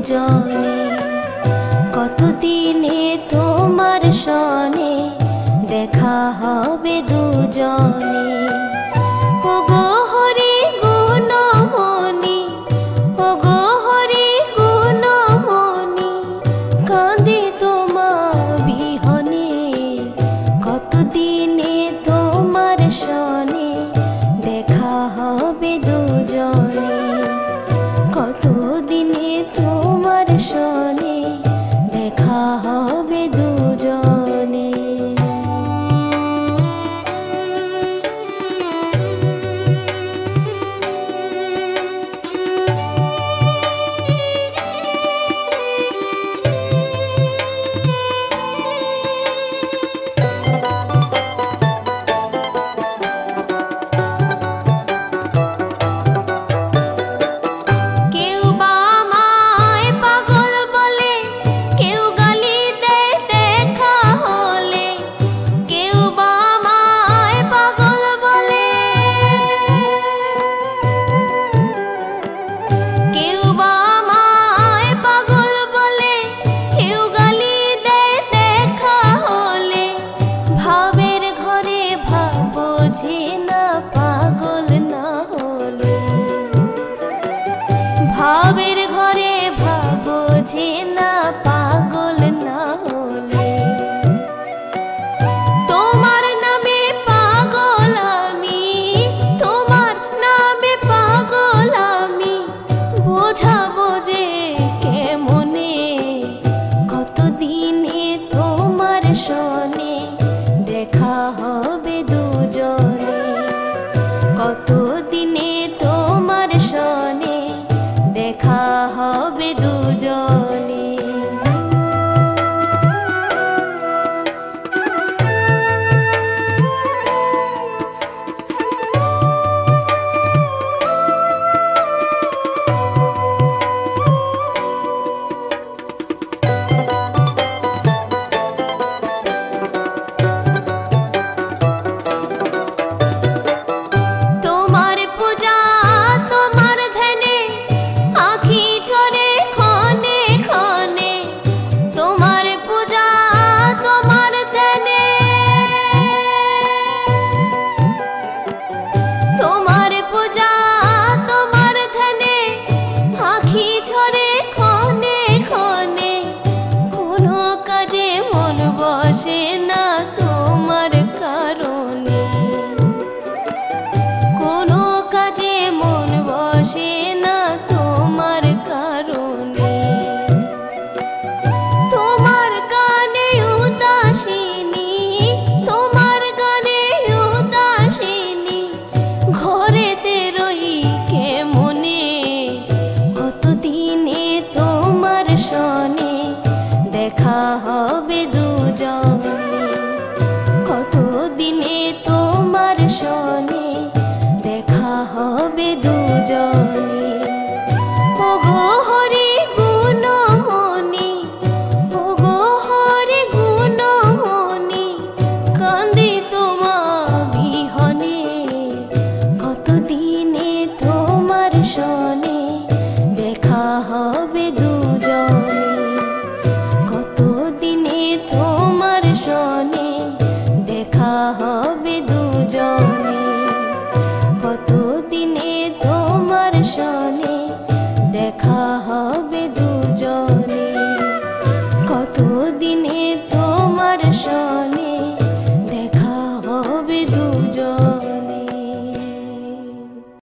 দুজনে, কতদিনে তোমার সনে দেখা হবে দুজনে। ওগো হরি গুণমণি, ওগো হরি গুণমণি, কাঁদে তোমার বিহনে, কতদিনে তোমার সনে দেখা হবে দুজনে, কতদিনে তোমার সনে দেখা হবে দুজনে। ভাবের ঘরে ভাবো যে না পাগল না হলে, তোমার নামে পাগল আমি, তোমার নামে পাগল আমি, বোঝাবো যে কেমনে, কতদিনে তোমার সনে দেখা হবে দুজনে, কতদিনে তোমার সনে দেখা হবে দুজনে। বসে না তোমার কারণে, কোনো কাজে মন বসে না তোমার কারণে, তোমার গানে উদাসিনী, তোমার গানে উদাসিনী, ঘরেতে রই কেমনে, কতদিনে তোমার সনে দেখা হবে দুজনে, কতদিনে তোমার সনে দেখা হবে দুজনে। ওগো হরি গুণমণি, ওগো হরি গুণমণি, কাঁদে তোমার বিহনে, কতদিনে তোমার সনে দেখা হবে দুজনে, কতদিনে তোমার সনে দেখা হবে দুজনে, কতদিনে তোমার সনে দেখা হবে দুজনে, কতদিনে তোমার সনে